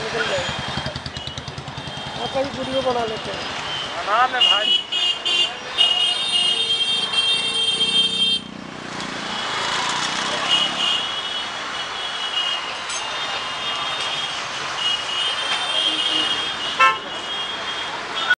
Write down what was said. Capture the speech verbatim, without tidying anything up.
निकल जाएगा। आप कहीं वीडियो बना लेते हैं। बना ले भाई।